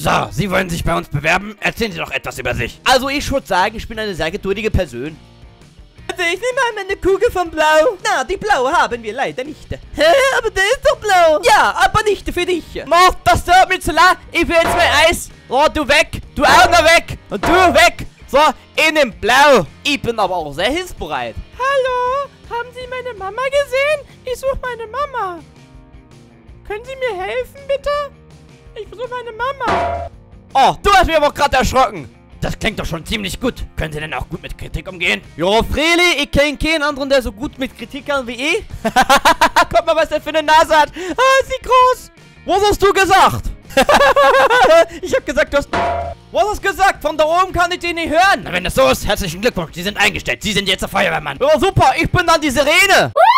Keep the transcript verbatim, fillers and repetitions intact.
So, Sie wollen sich bei uns bewerben? Erzählen Sie doch etwas über sich. Also ich würde sagen, ich bin eine sehr geduldige Person. Also ich nehme mal meine Kugel von Blau. Na, die blaue haben wir leider nicht. Hä, aber der ist doch blau. Ja, aber nicht für dich. Mach, das tut mir zu leid. Ich will jetzt mein Eis. Oh, du weg. Du auch noch weg. Und du weg. So, in dem Blau. Ich bin aber auch sehr hilfsbereit. Hallo, haben Sie meine Mama gesehen? Ich suche meine Mama. Können Sie mir helfen, bitte? Ich suche meine Mama. Oh, du hast mich aber gerade erschrocken. Das klingt doch schon ziemlich gut. Können Sie denn auch gut mit Kritik umgehen? Jo, Freli, ich kenne keinen anderen, der so gut mit Kritik kann wie ich. Guck mal, was der für eine Nase hat. Ah, ist sie groß. Was hast du gesagt? Ich hab gesagt, du hast... Was hast du gesagt? Von da oben kann ich dich nicht hören. Na, wenn das so ist, herzlichen Glückwunsch. Sie sind eingestellt. Sie sind jetzt der Feuerwehrmann. Ja, super, ich bin dann die Sirene.